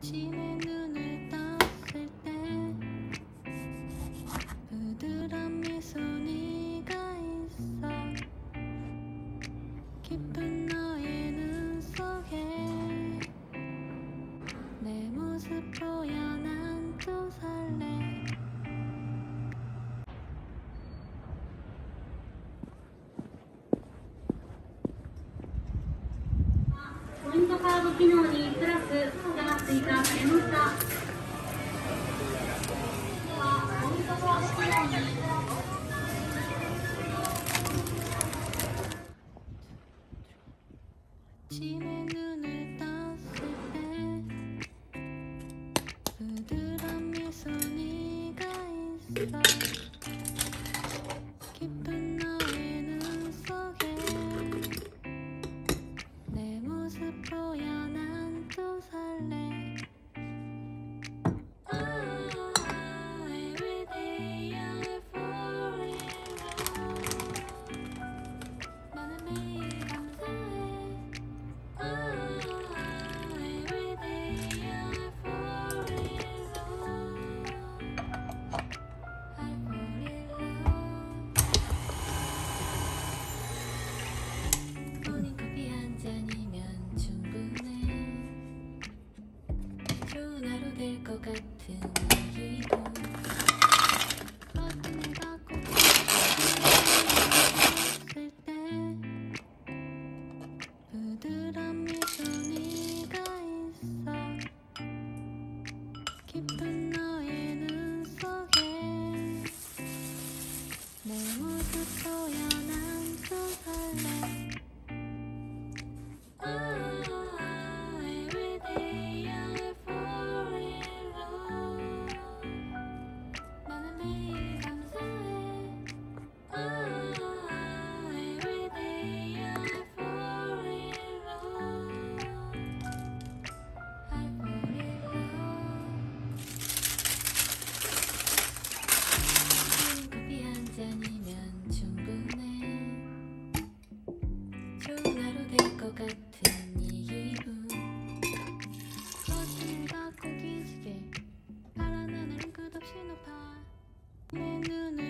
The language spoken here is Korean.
아침에 눈을 떴을 때 부드러운 미소 네가 있어. 깊은 너의 눈 속에 내 모습 보여 난 또 설레. ポイントカード機能にプラスが追加されました。ポイントカード機能に 아침에 눈을 떴을 때 부드러운 미소 네가 있어. 깊은 너의 눈 속에 내 모습 보여 난 또 설레. Every day I fall in love. 나는 매일 감사해. Every day I fall in love. I fall in love. 모닝커피 한 잔이면 충분해. 좋은 하루 될 것 같은 기분. 어떤 내가 꼭 있을 때 부드러운 미소 네가 있어. 깊은 너의 눈 속에 내 모습 보여 난 또 설레. Every day I fall in love. 나는 매일 감사해. Every day I fall in love. I fall in love. 커피 한 잔이면 충분해. 좋은 하루 될 것 같은 이 기분. 거칠과 고기지게 파란 하늘은 끝없이 높아. 내 눈을